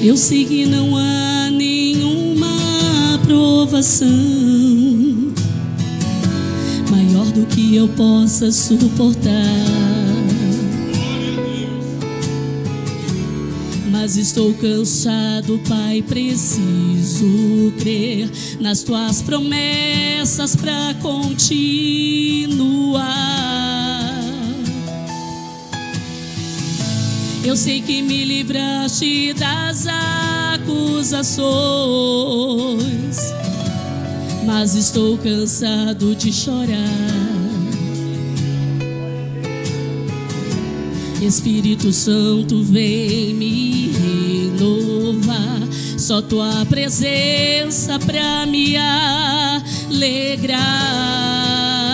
Eu sei que não há nenhuma provação maior do que eu possa suportar, mas estou cansado, Pai, preciso crer nas tuas promessas pra continuar. Eu sei que me livraste das acusações, mas estou cansado de chorar. Espírito Santo, vem me renovar. Só tua presença pra me alegrar.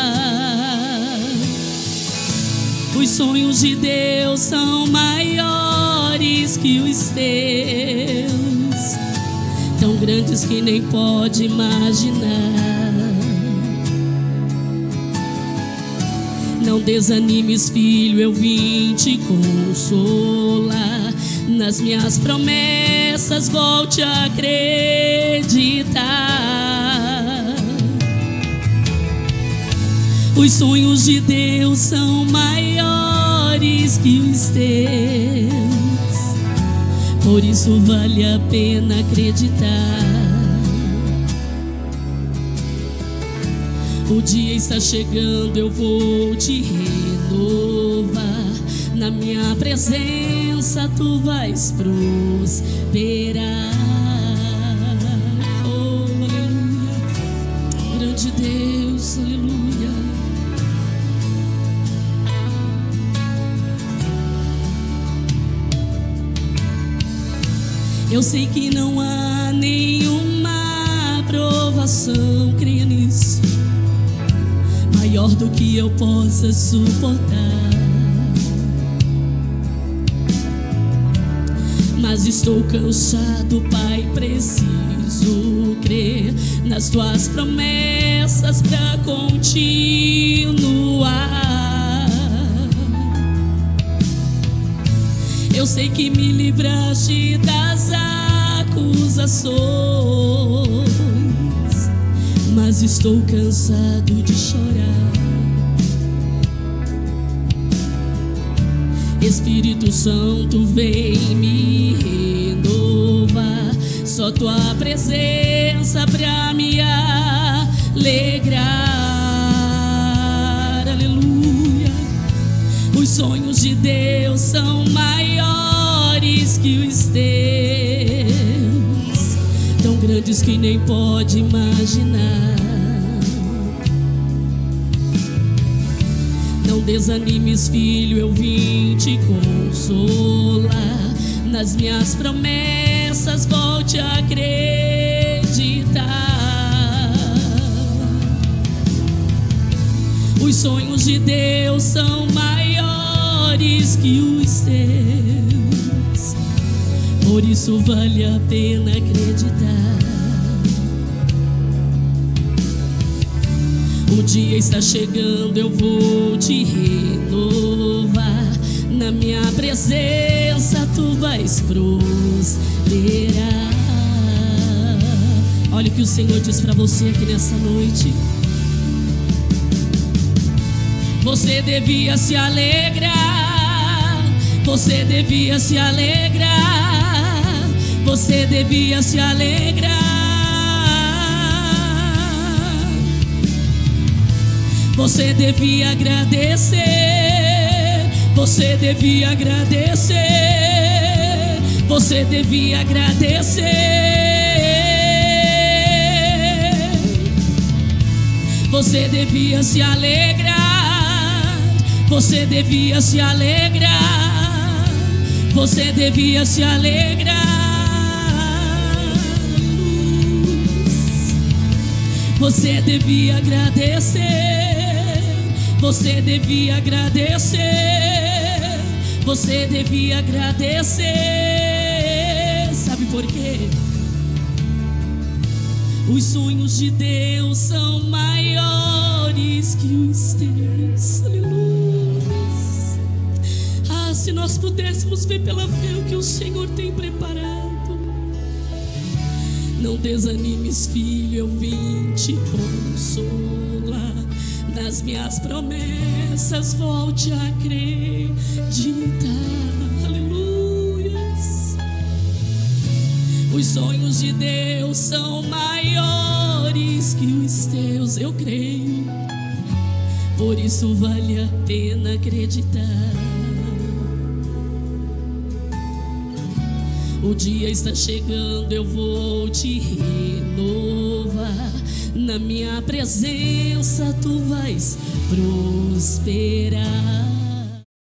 Os sonhos de Deus são maiores que os teus, tão grandes que nem pode imaginar. Não desanimes, filho, eu vim te consolar. Nas minhas promessas volte a acreditar. Os sonhos de Deus são maiores que os teus, por isso vale a pena acreditar. O dia está chegando, eu vou te renovar. Na minha presença tu vais prosperar. Oh, aleluia, grande Deus, aleluia. Eu sei que não há nenhuma provação, creia nisso, maior do que eu possa suportar, mas estou cansado, Pai, preciso crer nas tuas promessas pra continuar. Eu sei que me livraste das acusações, mas estou cansado de chorar. Espírito Santo, vem me renovar. Só tua presença pra me alegrar. Aleluia. Os sonhos de Deus são maiores que os teus, tão grandes que nem pode imaginar. Não desanimes, filho, eu vim te consolar. Nas minhas promessas volte a acreditar. Os sonhos de Deus são maiores que os teus, por isso vale a pena acreditar. O dia está chegando, eu vou te renovar. Na minha presença tu vais prosperar. Olha o que o Senhor diz para você aqui nessa noite. Você devia se alegrar, você devia se alegrar, você devia se alegrar. Você devia agradecer, você devia agradecer, você devia agradecer. Você devia se alegrar, você devia se alegrar, você devia se alegrar. Você devia agradecer, você devia agradecer, você devia agradecer. Sabe por quê? Os sonhos de Deus são maiores que os teus. Aleluia. Ah, se nós pudéssemos ver pela fé o que o Senhor tem preparado. Não desanimes, filho, eu vim te consolar. Nas minhas promessas volte a acreditar. Aleluias. Os sonhos de Deus são maiores que os teus, eu creio. Por isso vale a pena acreditar. O dia está chegando, eu vou te renovar. Na minha presença tu vais prosperar.